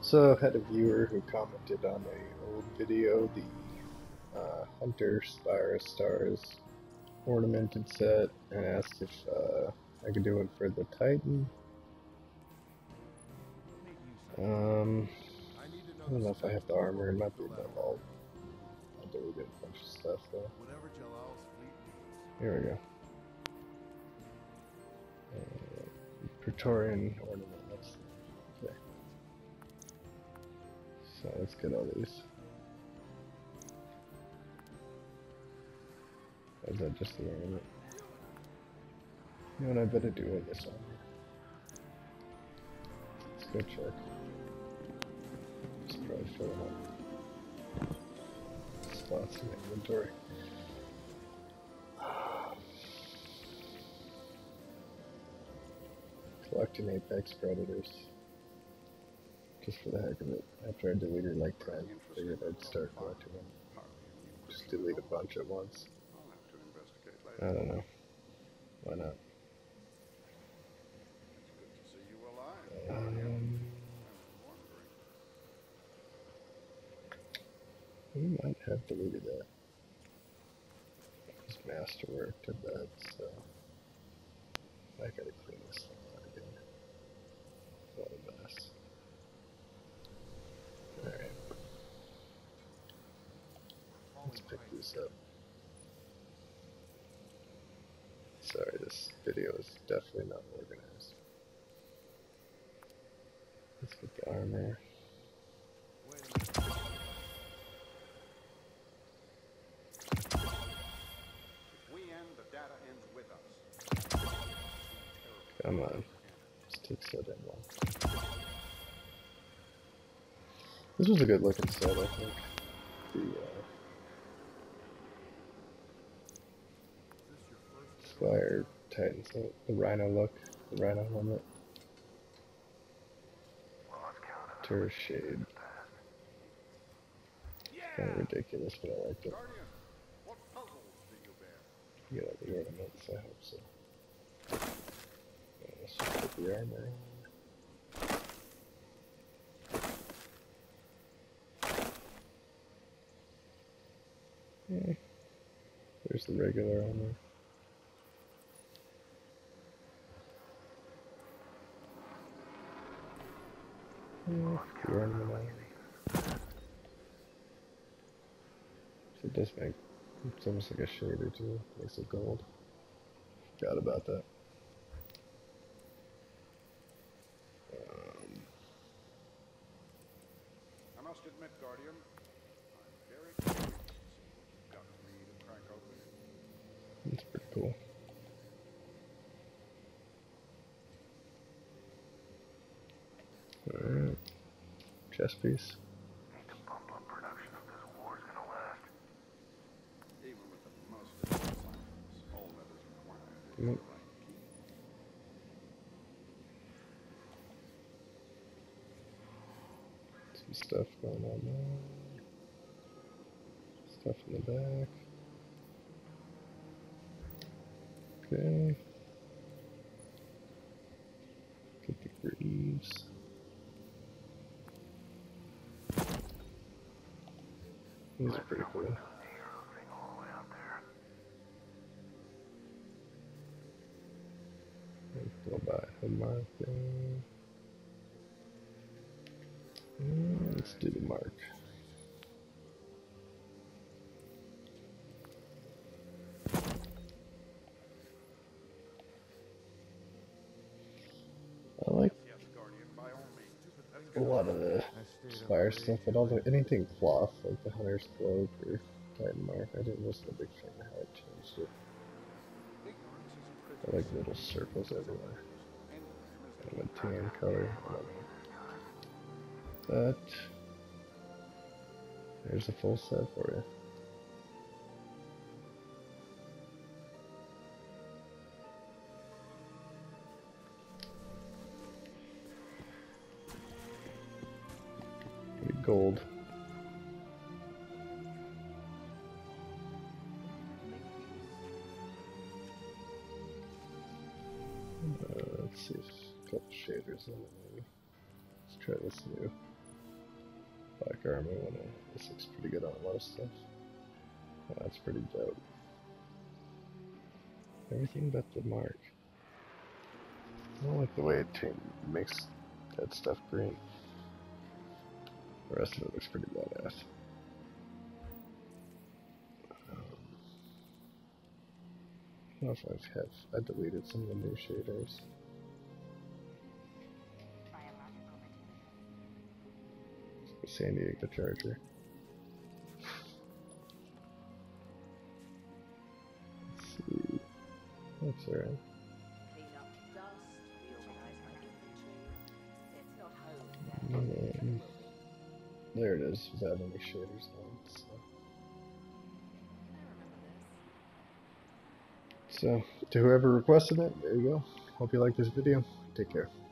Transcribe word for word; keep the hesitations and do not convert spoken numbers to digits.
So I had a viewer who commented on a old video, the uh, Hunter Spire Stars Ornamented set, and asked if uh, I could do it for the Titan. Um, I don't know if I have the armor, it might be above all. I deleted a bunch of stuff though. Here we go. Uh, Praetorian Ornament, that's okay. So let's get all these. Is that just the ornament? You know what I better do with this armor? Let's go check. Just probably filling up spots in the inventory. Collecting Apex Predators. Just for the heck of it. After I deleted like ten, I figured I'd start collecting them. Just delete a bunch at once. I don't know. Why not? Um, we might have deleted that. It's masterwork to that, so I gotta clean this thing out again. What a mess. Alright. Let's pick these up. Sorry, this video is definitely not organized. Let's get the armor. Come on. This takes so damn long. This was a good looking set, I think. The uh, Spire Titan set, the Rhino look, the Rhino helmet. Turret shade. Kind of ridiculous, but I liked it. Get all the ornaments, I hope so. Let's just put the armor on. Yeah. There's the regular armor. Yeah, the ornament on. So it does make, it's almost like a shader too, makes it gold. Forgot about that. Um, I must admit, Guardian, I'm very curious to see what you've got for me to crack open. That's pretty cool. Alright. Chest piece. Need to bump up production if this war's gonna last. Even with the most advanced science, all that is required is Mm. the right key. Some stuff going on there. Stuff in the back. Okay. Get the greaves. These are pretty cool. Go by hood mark there. And let's do the mark. I like a lot of the Spire stuff, but all the anything cloth, like the Hunter's Cloak or Titan Mark, I didn't wasn't a big fan of how it changed it. I like little circles everywhere. Kind of a tan color. I don't know. But there's a full set for you. Pretty gold. Uh, let's see if a couple shaders in it maybe. Let's try this new. Black armor one. This looks pretty good on a lot of stuff. Oh, that's pretty dope. Everything but the mark. I don't like the way it change, makes that stuff green. The rest of it looks pretty badass. Um, I don't know if I've have I deleted some of the new shaders. San Diego Charger. Let's see. That's alright. Um, there it is, without any shaders on. So. so, to whoever requested it, there you go. Hope you like this video. Take care.